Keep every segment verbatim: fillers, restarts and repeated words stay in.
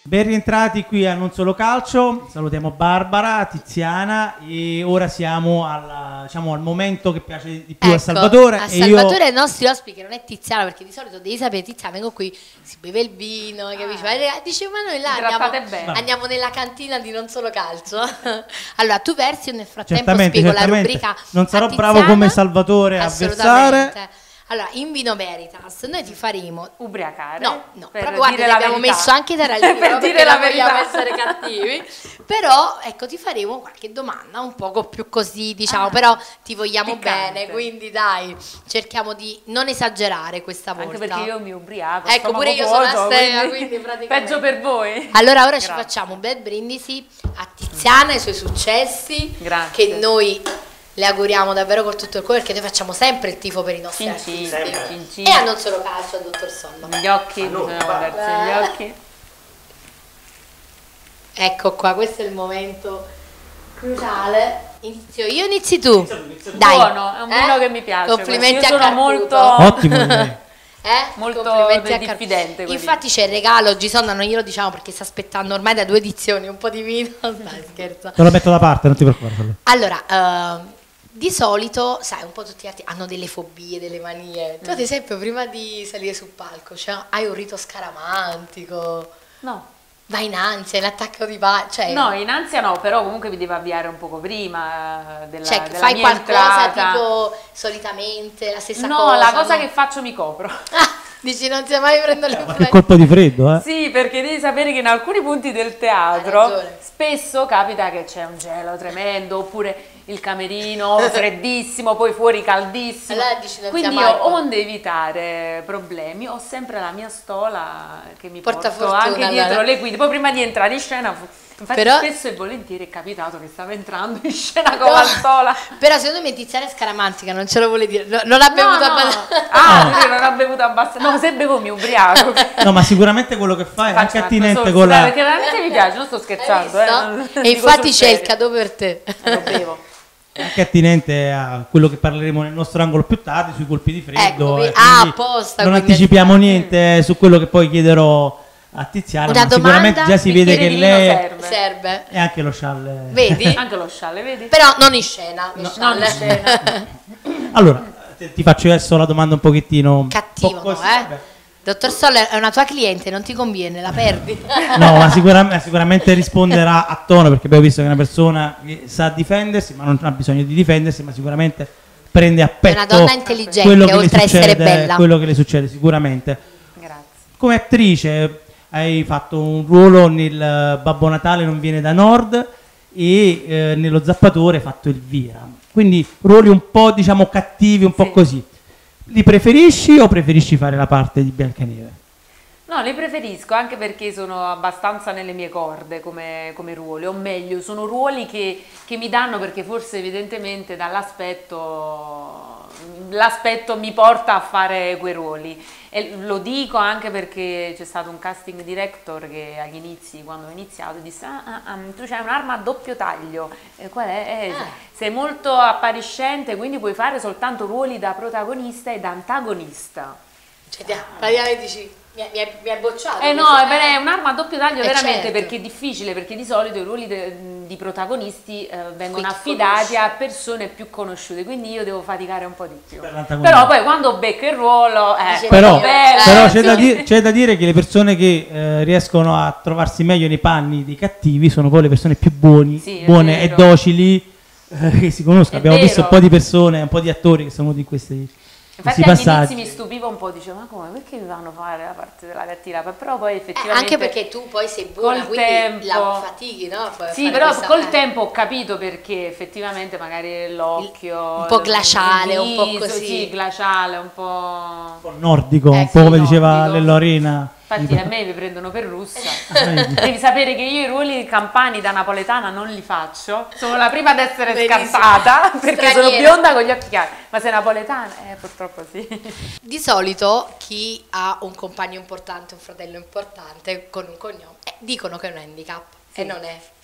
Ben rientrati qui a Non Solo Calcio, salutiamo Barbara, Tiziana e ora siamo alla, diciamo, al momento che piace di più ecco, a Salvatore. A e Salvatore io... i nostri ospiti, che non è Tiziana, perché di solito devi sapere, Tiziana vengo qui, si beve il vino, capisci? Ah. Dice, ma noi là andiamo, andiamo nella cantina di Non Solo Calcio. Allora, tu versi, io nel frattempo certamente, spiego certamente. la rubrica. Non sarò bravo come Salvatore a versare. Allora, in Vino Veritas noi ti faremo ubriacare. No, no, proprio guarda, ti abbiamo verità. messo anche Taralino per dire la verità, essere cattivi. Però ecco, ti faremo qualche domanda un poco più così, diciamo, ah, però ti vogliamo piccante. Bene, quindi dai, cerchiamo di non esagerare questa volta. Anche perché io mi ubriaco. Ecco, pure io sono astemia, quindi, quindi praticamente peggio per voi. Allora ora Grazie. Ci facciamo un bel brindisi a Tiziana e i suoi successi. Grazie. Che noi le auguriamo davvero con tutto il cuore, perché noi facciamo sempre il tifo per i nostri artisti e a Non Solo Calcio, al dottor Sollo. Gli occhi, bisogna guardarsi gli occhi. Ecco qua, questo è il momento cruciale. Inizio io, inizi tu. Dai. Buono, è un vino eh? che mi piace. Complimenti io a sono molto ottimo. Eh? Molto diffidente. Infatti c'è il regalo, Gisonna non glielo diciamo perché sta aspettando ormai da due edizioni un po' di vino. Dai, scherzo. Te lo metto da parte, non ti preoccupare. Allora, uh, di solito, sai, un po' tutti gli altri hanno delle fobie, delle manie. Tu ad esempio prima di salire sul palco, cioè, hai un rito scaramantico? No. Vai in ansia, in attacco di pancia? Cioè... No, in ansia no, però comunque mi devo avviare un poco prima della, cioè, della fai mia qualcosa entrata. Tipo solitamente, la stessa no, cosa? No, la cosa no? che faccio mi copro. Ah, dici non si mai prendo le Che colpo di freddo, eh? Sì, perché devi sapere che in alcuni punti del teatro spesso capita che c'è un gelo tremendo, oppure il camerino freddissimo, poi fuori caldissimo. Allora dici, non quindi sia mai io, onde evitare problemi, ho sempre la mia stola che mi porta porto fortuna, anche dietro allora. le quinte. Poi prima di entrare in scena, infatti però... spesso e volentieri è capitato che stava entrando in scena con no. la stola. Però secondo me Tiziana è scaramantica, non ce lo vuole dire. No, non ha bevuto no, abbastanza. No. Ah, io non ho bevuto abbastanza. No, se bevo mi ubriaco. No, ma sicuramente quello che fai è anche attinente con la... Perché veramente mi piace, non sto scherzando. Eh, e infatti c'è il cadeau per te. Lo bevo. Anche attinente a quello che parleremo nel nostro angolo più tardi sui colpi di freddo. Ecco, ah, apposta, non anticipiamo è... niente su quello che poi chiederò a Tiziana. Una ma sicuramente già si vede che lei serve. serve. E anche lo scialle. Vedi? Anche lo scialle, vedi? Però non in scena. No, non in scena. Allora, ti, ti faccio adesso la domanda un pochettino cattivo, po no, eh? Dottor Solle è una tua cliente, non ti conviene, la perdi. No, ma sicuramente, sicuramente risponderà a tono, perché abbiamo visto che è una persona che sa difendersi, ma non ha bisogno di difendersi, ma sicuramente prende a petto è una donna intelligente, quello che oltre a essere bella. Quello che le succede sicuramente. Grazie. Come attrice hai fatto un ruolo nel Babbo Natale non viene da Nord e eh, nello Zappatore hai fatto Elvira. Quindi ruoli un po', diciamo, cattivi, un po' sì. così. Li preferisci o preferisci fare la parte di Biancaneve? No, li preferisco anche perché sono abbastanza nelle mie corde come, come ruoli, o meglio, sono ruoli che, che mi danno, perché forse evidentemente dall'aspetto l'aspetto mi porta a fare quei ruoli. E lo dico anche perché c'è stato un casting director che agli inizi, quando ho iniziato, disse ah, ah, ah, tu c'hai un'arma a doppio taglio, e qual è? Eh, ah. Sei molto appariscente, quindi puoi fare soltanto ruoli da protagonista e da antagonista. Cioè, praticamente dici, mi hai, mi hai bocciato. Eh no, è, è un'arma a doppio taglio eh veramente, certo. Perché è difficile, perché di solito i ruoli de, di protagonisti eh, vengono affidati conosci. a persone più conosciute, quindi io devo faticare un po' di più. Per però poi quando becco il ruolo eh, però, bello, però eh, c'è, da dire, c'è da dire che le persone che eh, riescono a trovarsi meglio nei panni dei cattivi sono poi le persone più buoni, sì, buone e docili eh, che si conoscono. È Abbiamo vero. visto un po' di persone, un po' di attori che sono di questi Infatti all'inizio mi stupivo un po', dicevo ma come, perché mi fanno fare la parte della cattiva? Però poi effettivamente... Eh, anche perché tu poi sei buona, col quindi tempo, la fatichi, no? Poi sì, però col eh. tempo ho capito perché effettivamente magari l'occhio... Un po' glaciale, viso, un po' così. Sì, glaciale, un po'... Un po' nordico, eh, un po' sì, come nordico. diceva Lellorina. Infatti a me mi prendono per russa. Devi sapere che io i ruoli campani da napoletana non li faccio. Sono la prima ad essere Benissimo. scappata perché Straniera. sono bionda con gli occhi chiari. Ma sei napoletana? Eh, purtroppo sì. Di solito chi ha un compagno importante, un fratello importante con un cognome, eh, dicono che è un handicap, sì. E non è.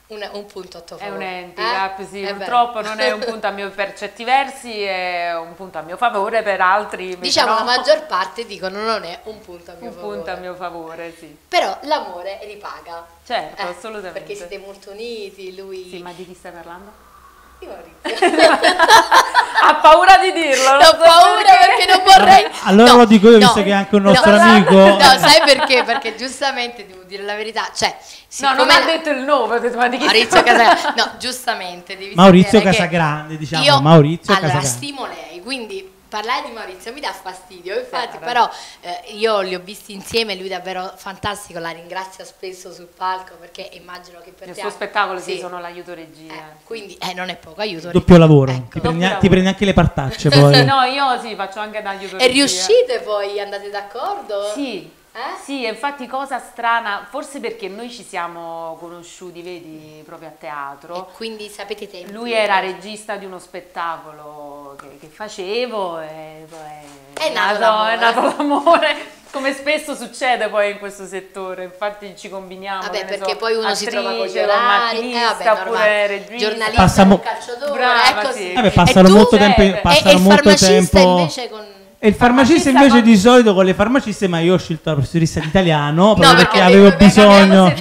Un, un punto a tuo favore. È un handicap, eh? sì, è purtroppo vero. non è un punto a mio, per certi versi è un punto a mio favore, per altri diciamo no. La maggior parte dicono non è un punto a mio un favore. punto a mio favore, sì. Però l'amore ripaga. Certo, eh, assolutamente. Perché siete molto uniti, lui... Sì, ma di chi stai parlando? Di Maurizio. Ha paura di dirlo. Ho so paura perché. perché non vorrei. Allora no, lo dico io, no, visto che è anche un nostro no, amico. No, sai perché? Perché giustamente devo dire la verità. Cioè, no, non ha detto il nome, ho detto, ma di chi Maurizio Casagrande. No, giustamente. Devi Maurizio Casagrande, diciamo. Io, Maurizio allora, Casagrande. stimo lei, quindi parlare di Maurizio mi dà fastidio, infatti, però eh, io li ho visti insieme, lui davvero fantastico, la ringrazio spesso sul palco perché immagino che per nel te suo spettacolo sì, sì, sono l'aiuto regia. Eh, quindi eh, non è poco aiuto. Doppio lavoro, ecco. ti, prendi, Doppio ti prendi anche le partacce poi. Sì, no, io sì, faccio anche da aiuto regia. E riuscite poi, andate d'accordo? Sì. Eh? Sì, infatti cosa strana, forse perché noi ci siamo conosciuti, vedi, proprio a teatro. E quindi sapete tempi. Lui era regista di uno spettacolo che, che facevo e poi è, è nato l'amore. È nato l'amore, come spesso succede poi in questo settore, infatti ci combiniamo. Vabbè, perché so, poi uno attrice, si trova con gli un orari, macchinista, eh, vabbè, oppure regista. giornalista, Passamo... un calciatore, Brava, ecco sì. sì. Vabbè, passano e tu, molto tempo, eh, passano e, e il molto farmacista tempo. invece con... E il farmacista invece con... di solito con le farmaciste, ma io ho scelto la professoressa di italiano proprio no, perché no, avevo perché bisogno.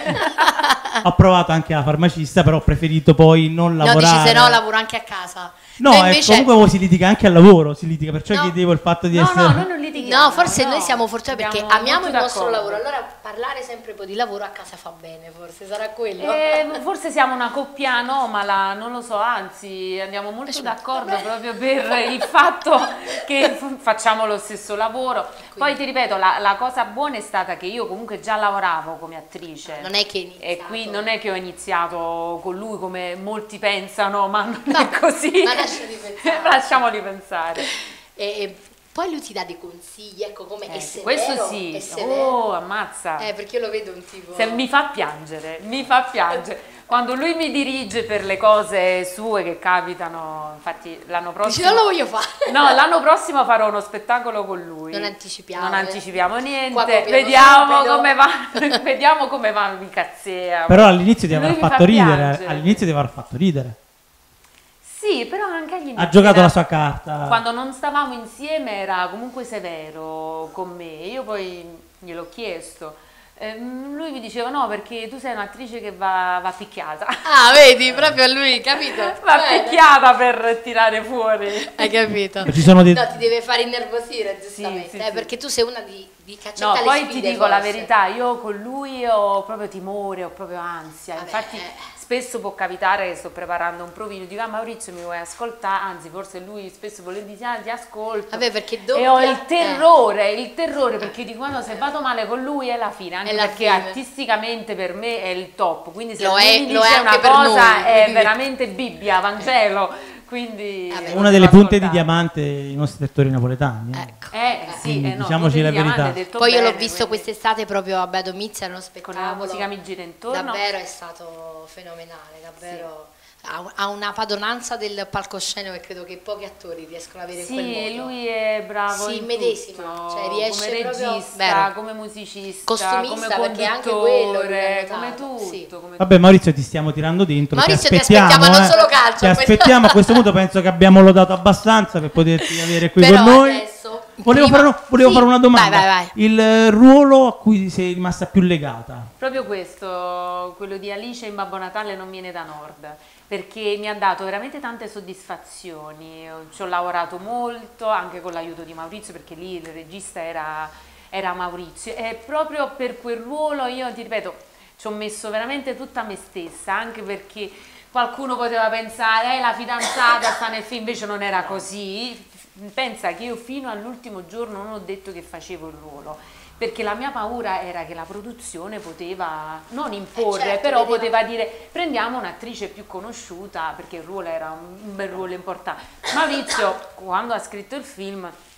Ho provato anche la farmacista, però ho preferito poi non lavorare. No, dici se no lavoro anche a casa. No, no invece... eh, comunque si litiga anche al lavoro, si litiga, perciò no. chiedevo il fatto di no, essere... No, noi non litighiamo. No, forse no. noi siamo fortunati perché Andiamo amiamo il nostro d'accordo. lavoro, allora parlare sempre poi di lavoro a casa fa bene, forse sarà quello. Eh, forse siamo una coppia anomala, non lo so, anzi andiamo molto d'accordo proprio per il fatto che facciamo lo stesso lavoro. Poi ti ripeto, la, la cosa buona è stata che io comunque già lavoravo come attrice. Non è che iniziato. E qui non è che ho iniziato con lui come molti pensano, ma non no, è così. Ma lasciali pensare. Lasciamoli pensare. E, e poi lui ti dà dei consigli, ecco come Eh, è severo. questo sì, è severo. oh ammazza. Eh, perché io lo vedo un tipo... Se mi fa piangere, mi fa piangere. Quando lui mi dirige per le cose sue che capitano, infatti l'anno prossimo... Dici, non lo voglio fare. No, l'anno prossimo farò uno spettacolo con lui. Non anticipiamo. Non anticipiamo niente, Qua vediamo subito. come va, vediamo come va mi cazzea. Però all'inizio ti avrà Lui mi fatto fa ridere, piangere. all'inizio ti avrà fatto ridere. Sì, però anche agli inizi Ha giocato era- la sua carta. Quando non stavamo insieme era comunque severo con me, io poi gliel'ho chiesto. Ehm, lui mi diceva no perché tu sei un'attrice che va, va picchiata. Ah, vedi, proprio lui, capito? Va Bene. picchiata per tirare fuori. Hai capito? Ci sono dei... No, ti deve fare innervosire, giustamente, sì, eh, sì. perché tu sei una di, di caccetta No, alle poi ti sfide, dico la forse. verità, io con lui ho proprio timore, ho proprio ansia, Vabbè, infatti eh. spesso può capitare che sto preparando un provino, dico ah Maurizio mi vuoi ascoltare, anzi forse lui spesso vuole dire ah ti ascolto. Vabbè, perché E doppia- ho il eh. terrore, il terrore perché di quando se vado male con lui è la fine, anche È la perché fine. artisticamente per me è il top, quindi se Lo lui è- mi lo dice è una anche per cosa noi, è quindi- veramente Bibbia, Vangelo, quindi Vabbè. Una delle punte di diamante i nostri attori napoletani. eh. Ecco. Eh sì, Quindi eh, no, diciamoci punte la di diamante, verità. hai detto Poi io l'ho bene, visto quindi- quest'estate proprio a Badomizia, era uno con spettacolo. la musica mi gira intorno. Davvero è stato fenomenale, davvero. Ha, un- ha una padronanza del palcoscenico che credo che pochi attori riescono ad avere in quel Sì, modo. lui è bravo Si in immedesima, tutto, cioè riesce come proprio- regista, vero. come musicista, Costumista, come perché anche quello conduttore, l'ho come notato, tutto, sì. come Vabbè Maurizio ti stiamo tirando dentro, Maurizio, ti ti aspettiamo, aspettiamo, non eh. solo calcio, Ti questo- aspettiamo, a questo punto penso che abbiamo lodato abbastanza per poterti avere qui Però con noi. adesso, Volevo, prima- fare, una- volevo sì, fare una domanda. Vai, vai, vai. Il eh, ruolo a cui sei rimasta più legata? Proprio questo, quello di Alice in Babbo Natale non viene da nord, perché mi ha dato veramente tante soddisfazioni, ci ho lavorato molto anche con l'aiuto di Maurizio perché lì il regista era, era Maurizio e proprio per quel ruolo io ti ripeto ci ho messo veramente tutta me stessa, anche perché qualcuno poteva pensare eh, la fidanzata sta nel film, invece non era così. Pensa che io fino all'ultimo giorno non ho detto che facevo il ruolo, perché la mia paura era che la produzione poteva non imporre, Eh, certo, però vedeva- poteva dire prendiamo un'attrice più conosciuta, perché il ruolo era un, un bel ruolo importante. Maurizio, quando ha scritto il film,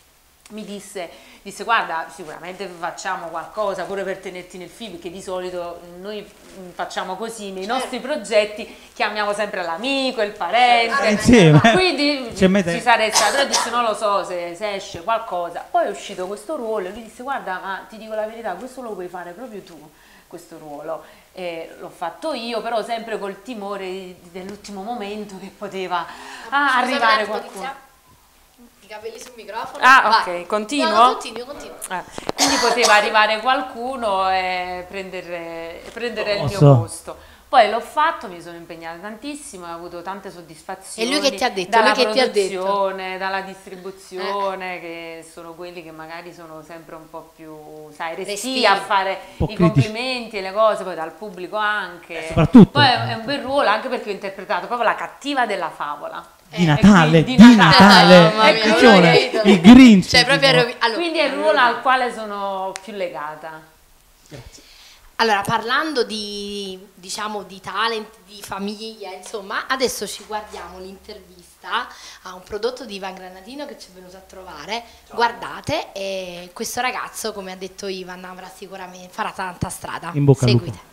mi disse, disse guarda, sicuramente facciamo qualcosa pure per tenerti nel film, che di solito noi facciamo così nei certo. nostri progetti, chiamiamo sempre l'amico, il parente, eh, sì, quindi ci sarei stato. Io disse non lo so se, se esce qualcosa. Poi è uscito questo ruolo e lui disse guarda, ma ti dico la verità, questo lo puoi fare proprio tu, questo ruolo. Eh, l'ho fatto io, però sempre col timore dell'ultimo momento che poteva ah, arrivare qualcuno. Capelli sul microfono. Ah, ok, continuo? No, no, continuo, continuo. Eh, quindi poteva arrivare qualcuno e prendere, prendere il mio posto. Poi l'ho fatto, mi sono impegnata tantissimo, ho avuto tante soddisfazioni. E lui che ti ha detto? Dalla lui che produzione, ti ha dalla distribuzione, eh. che sono quelli che magari sono sempre un po' più, sai, restii a fare i critici. complimenti e le cose, poi dal pubblico anche. Soprattutto. Poi è un bel ruolo, anche perché ho interpretato proprio la cattiva della favola. Di Natale, eh, di, di Natale, Natale. Natale. Ecco, il Grinch. Cioè, proprio allora, quindi è il ruolo al quale sono più legata. Grazie. Allora, parlando di, diciamo, di talent, di famiglia, insomma, adesso ci guardiamo l'intervista a un prodotto di Ivan Granatino che ci è venuto a trovare. Ciao. Guardate, e questo ragazzo, come ha detto Ivan, avrà sicuramente, farà tanta strada. In bocca al Seguite. lupo.